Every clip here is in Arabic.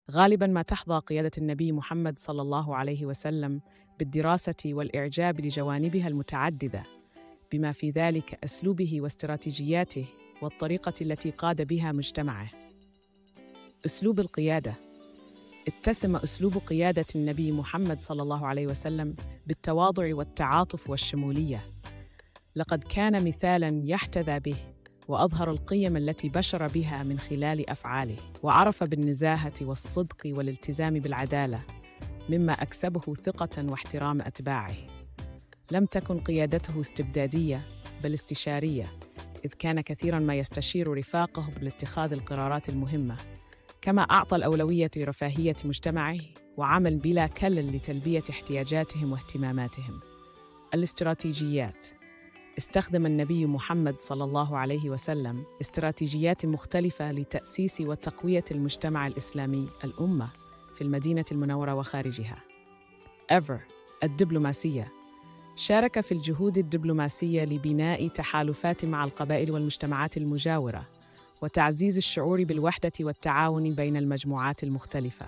غالباً ما تحظى قيادة النبي محمد صلى الله عليه وسلم بالدراسة والإعجاب لجوانبها المتعددة، بما في ذلك أسلوبه واستراتيجياته والطريقة التي قاد بها مجتمعه. أسلوب القيادة: اتسم أسلوب قيادة النبي محمد صلى الله عليه وسلم بالتواضع والتعاطف والشمولية. لقد كان مثالاً يحتذى به، وأظهر القيم التي بشر بها من خلال أفعاله، وعرف بالنزاهة والصدق والالتزام بالعدالة، مما أكسبه ثقة واحترام أتباعه. لم تكن قيادته استبدادية بل استشارية، إذ كان كثيراً ما يستشير رفاقه بالاتخاذ القرارات المهمة، كما أعطى الأولوية لرفاهية مجتمعه وعمل بلا كلل لتلبية احتياجاتهم واهتماماتهم. الاستراتيجيات: استخدم النبي محمد صلى الله عليه وسلم استراتيجيات مختلفة لتأسيس وتقوية المجتمع الإسلامي الأمة في المدينة المنورة وخارجها. الدبلوماسية: شارك في الجهود الدبلوماسية لبناء تحالفات مع القبائل والمجتمعات المجاورة، وتعزيز الشعور بالوحدة والتعاون بين المجموعات المختلفة.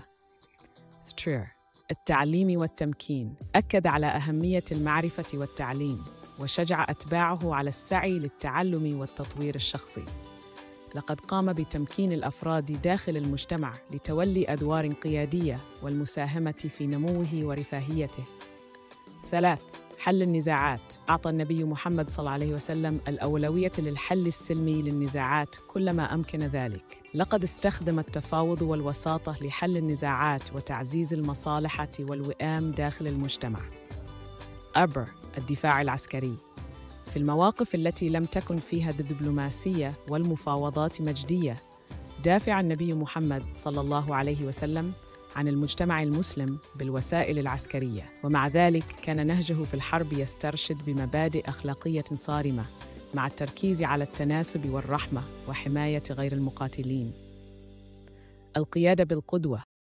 التعليم والتمكين: أكد على أهمية المعرفة والتعليم، وشجع أتباعه على السعي للتعلم والتطوير الشخصي. لقد قام بتمكين الأفراد داخل المجتمع لتولي أدوار قيادية والمساهمة في نموه ورفاهيته. 3. حل النزاعات: أعطى النبي محمد صلى الله عليه وسلم الأولوية للحل السلمي للنزاعات كلما أمكن ذلك. لقد استخدم التفاوض والوساطة لحل النزاعات وتعزيز المصالح والوئام داخل المجتمع. الدفاع العسكري: في المواقف التي لم تكن فيها الدبلوماسية والمفاوضات مجدية، دافع النبي محمد صلى الله عليه وسلم عن المجتمع المسلم بالوسائل العسكرية، ومع ذلك كان نهجه في الحرب يسترشد بمبادئ أخلاقية صارمة، مع التركيز على التناسب والرحمة وحماية غير المقاتلين. القيادة بالقدوة: